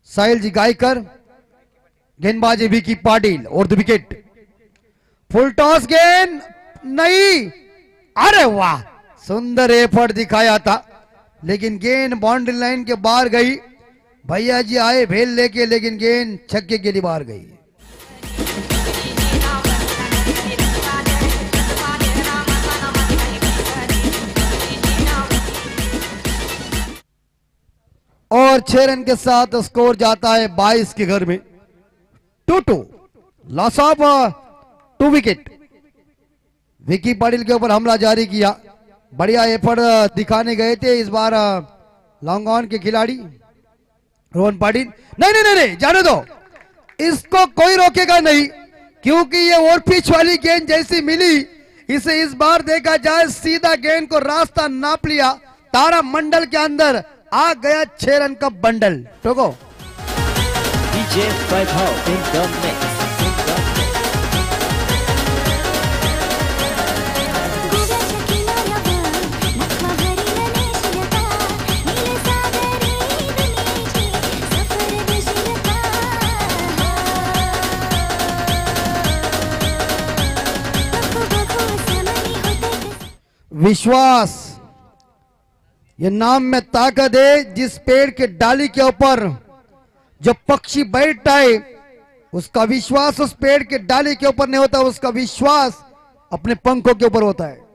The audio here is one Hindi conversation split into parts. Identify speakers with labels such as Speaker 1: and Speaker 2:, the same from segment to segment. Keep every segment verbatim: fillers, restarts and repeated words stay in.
Speaker 1: साहिल जी गायकर, गेंदबाजी विकी पाटिल और द विकेट। फुल टॉस गेंद नहीं, अरे वाह, सुंदर एफर्ट दिखाया था, लेकिन गेंद बाउंड्री लाइन के बाहर गई। भैया जी आए भेल लेके, लेकिन गेंद छक्के के लिए बाहर गई। और छह रन के साथ स्कोर जाता है बाईस के घर में, two two, loss of two wicket. Vicky Patil के ऊपर हमला जारी किया, बढ़िया एफर्ट दिखाने गए थे इस बार लॉन्ग ऑन के खिलाड़ी रोहन पाटिल। नहीं नहीं नहीं नहीं, जाने दो, इसको कोई रोकेगा नहीं, क्योंकि ये ओवर पिच वाली गेंद जैसी मिली, इसे इस बार देखा जाए सीधा गेंद को रास्ता नाप लिया, तारा मंडल के अंदर आ गया छह रन का बंडल। टोको
Speaker 2: DJ Vaibhav in the mix.
Speaker 1: Vishwas, ये नाम में ताकत है। जिस पेड़ के डाली के ऊपर जो पक्षी बैठता है, उसका विश्वास उस पेड़ के डाली के ऊपर नहीं होता, उसका विश्वास अपने पंखों के ऊपर होता है।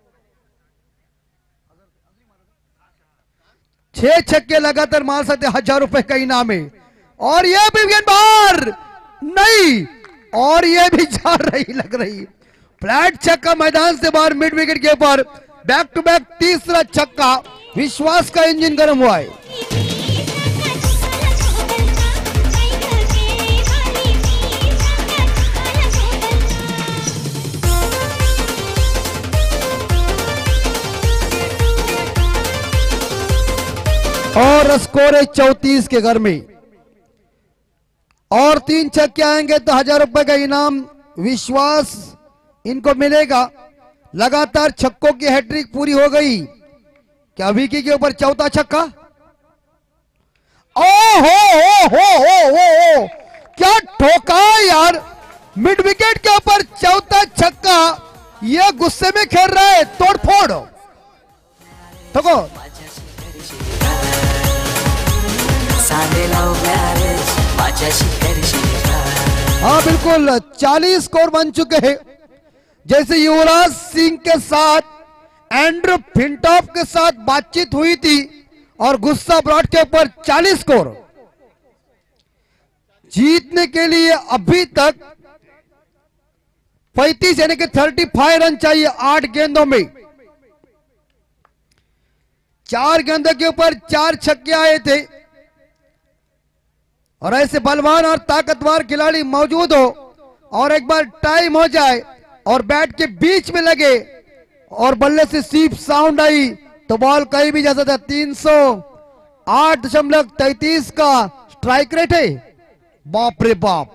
Speaker 1: छह छक्के लगातार मार सकते, हजार रुपए का इनाम है। और यह भी गेंद बाहर नहीं, और यह भी जा रही लग रही, फ्लैट छक्का मैदान से बाहर मिड विकेट के ऊपर। बैक टू बैक तीसरा छक्का, विश्वास का इंजन गर्म हुआ है। और स्कोर है चौतीस के घर में, और तीन छक्के आएंगे तो हजार रुपए का इनाम विश्वास इनको मिलेगा। लगातार छक्कों की हैट्रिक पूरी हो गई। क्या विकी के ऊपर चौथा छक्का? ओ हो हो हो हो हो, क्या ठोका यार, मिड विकेट के ऊपर चौथा छक्का। ये गुस्से में खेल रहा है, तोड़ फोड़। ठोको हाँ बिल्कुल, चालीस स्कोर बन चुके हैं। जैसे युवराज सिंह के साथ एंड्रू फिंटॉफ के साथ बातचीत हुई थी और गुस्सा ब्रॉड के ऊपर चालीस स्कोर। जीतने के लिए अभी तक पैंतीस यानी कि पैंतीस रन चाहिए आठ गेंदों में। चार गेंदों के ऊपर चार छक्के आए थे, और ऐसे बलवान और ताकतवर खिलाड़ी मौजूद हो और एक बार टाइम हो जाए और बैट के बीच में लगे और बल्ले से सीप साउंड आई तो बॉल कहीं भी जा सकता है। तीन सौ आठ दशमलव तैतीस का स्ट्राइक रेट है। बाप रे बाप,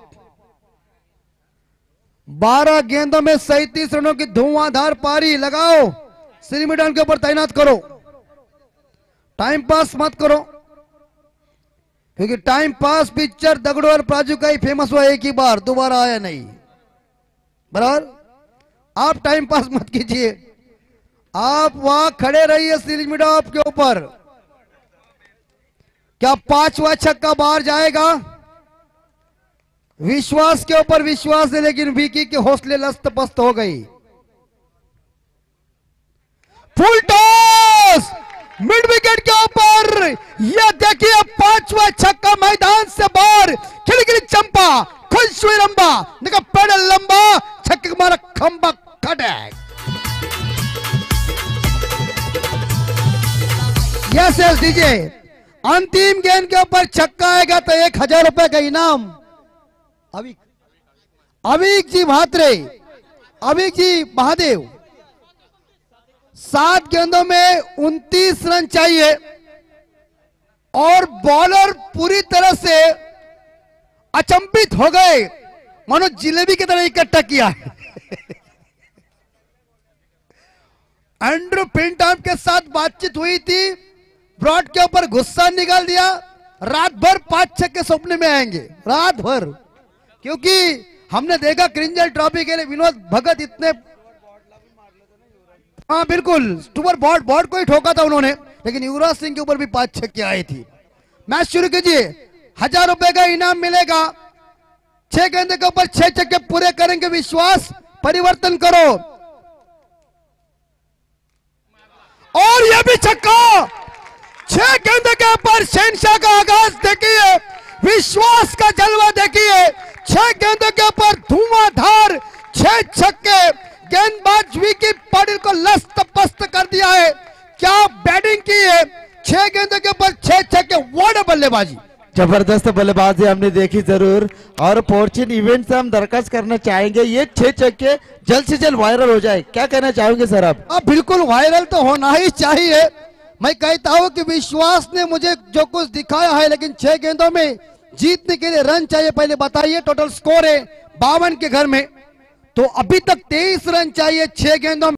Speaker 1: बारह गेंदों में सैंतीस रनों की धुआंधार पारी लगाओ। श्री मैदान के ऊपर तैनात करो, टाइम पास मत करो, क्योंकि टाइम पास पिक्चर दगड़ो और प्राजू का ही फेमस हुआ एक ही बार, दोबारा आया नहीं। बराबर, आप टाइम पास मत कीजिए, आप वहां खड़े रहिए सीरीज मिड ऑफ के ऊपर। क्या पांचवा छक्का बाहर जाएगा? विश्वास के ऊपर विश्वास है, लेकिन विकी के हौसले लस्त पस्त हो गई। फुल टॉस मिड विकेट के ऊपर, यह देखिए पांचवा छक्का मैदान से बाहर। खिलखिली चंपा, खुश हुई रंबा, देखा पैडल लंबा, छक्के का मारा खंबा खटक। यस यस डीजे, अंतिम गेंद के ऊपर छक्का आएगा तो एक हजार रुपए का इनाम। अभी अभिक जी म्हात्रे, अभिक जी महादेव, सात गेंदों में उनतीस रन चाहिए और बॉलर पूरी तरह से अचंभित हो गए, मानो जिलेबी की तरह इकट्ठा किया है। एंड्रू फिंटॉफ के साथ बातचीत हुई थी, ब्रॉड के ऊपर गुस्सा निकाल दिया, रात भर पांच छक्के सपने में आएंगे, रात भर, क्योंकि हमने देखा क्रिंजल ट्रॉफी के लिए विनोद भगत इतने, हाँ बिल्कुल स्टूबर बॉर्ड बॉर्ड को ही ठोका था उन्होंने, लेकिन युवराज सिंह के ऊपर भी पांच छक्के आए थी। मैच शुरू कीजिए, हजार रुपए का इनाम मिलेगा, छह गेंदे के ऊपर छह छक्के पूरे करेंगे, विश्वास परिवर्तन करो। और यह भी छक्का, छह गेंदे के ऊपर शहनशाह का आगाज देखिए, विश्वास का जलवा देखिए, छह गेंदों के ऊपर धुआंधार छह छक्के, गेंदबाज विकी पाटिल को लस्त पस्त कर दिया है। क्या बैटिंग की है, छह गेंदों के ऊपर छह छक्के, व्हाट बल्लेबाजी,
Speaker 3: जबरदस्त बल्लेबाजी हमने देखी जरूर, और फॉर्चून इवेंट से हम दरखास्त करना चाहेंगे ये छह छक्के जल्द से जल्द वायरल हो जाए। क्या कहना चाहोगे सर आप?
Speaker 1: अब बिल्कुल वायरल तो होना ही चाहिए। मैं कहता हूं कि विश्वास ने मुझे जो कुछ दिखाया है, लेकिन छह गेंदों में जीतने के लिए रन चाहिए। पहले बताइए, टोटल स्कोर है बावन के घर में, तो अभी तक तेईस रन चाहिए छह गेंदों में।